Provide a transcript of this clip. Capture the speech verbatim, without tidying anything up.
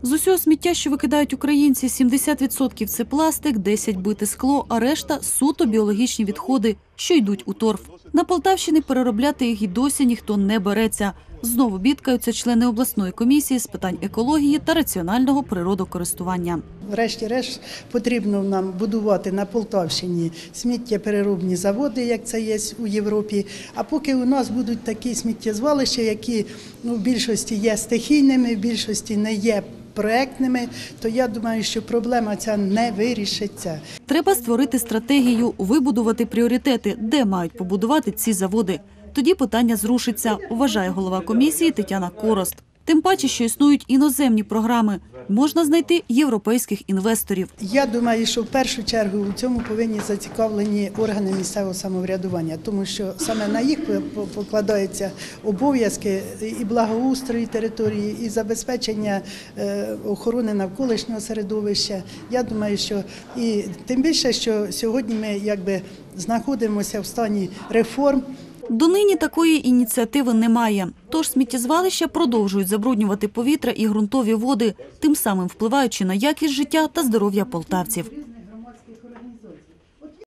З усього сміття, що викидають українці, сімдесят відсотків – це пластик, десять відсотків – бите скло, а решта – суто біологічні відходи, що йдуть у торф. На Полтавщині переробляти їх і досі ніхто не береться. Знову бідкаються члени обласної комісії з питань екології та раціонального природокористування. Врешті-решт потрібно нам будувати на Полтавщині сміттєпереробні заводи, як це є у Європі. А поки у нас будуть такі сміттєзвалища, які ну, в більшості є стихійними, в більшості не є проектними, то я думаю, що проблема ця не вирішиться. Треба створити стратегію, вибудувати пріоритети, де мають побудувати ці заводи. Тоді питання зрушиться, вважає голова комісії Тетяна Корост. Тим паче, що існують іноземні програми. Можна знайти європейських інвесторів. Я думаю, що в першу чергу у цьому повинні зацікавлені органи місцевого самоврядування, тому що саме на їх покладаються обов'язки і благоустрою території, і забезпечення охорони навколишнього середовища. Я думаю, що і тим більше, що сьогодні ми якби знаходимося в стані реформ. Донині такої ініціативи немає. Тож сміттєзвалища продовжують забруднювати повітря і ґрунтові води, тим самим впливаючи на якість життя та здоров'я полтавців.